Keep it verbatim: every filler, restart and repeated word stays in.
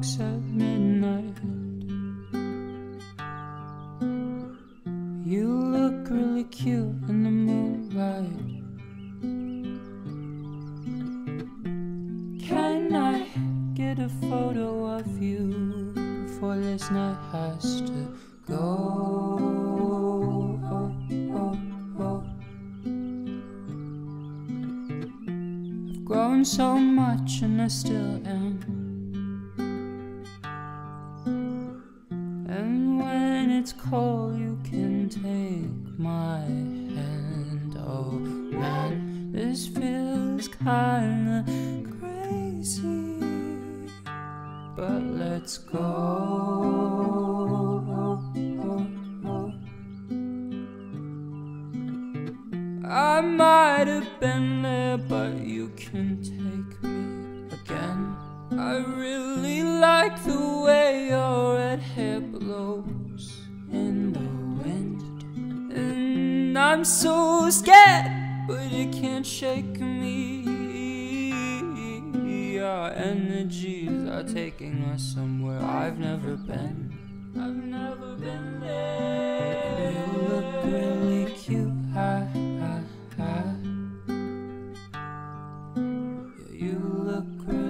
jokes at midnight. You look really cute in the moonlight. Can I get a photo of you before this night has to go? Oh, oh, oh. I've grown so much and I still am. And when it's cold you can take my hand. Oh man, this feels kinda crazy, but let's go. I might have been there, but you can take me again. I really like the way your red hair blows in the wind, and I'm so scared, but it can't shake me. Our energies are taking us somewhere I've never been. I've never been there. You look really cute, ha, ha, ha. Yeah, you look really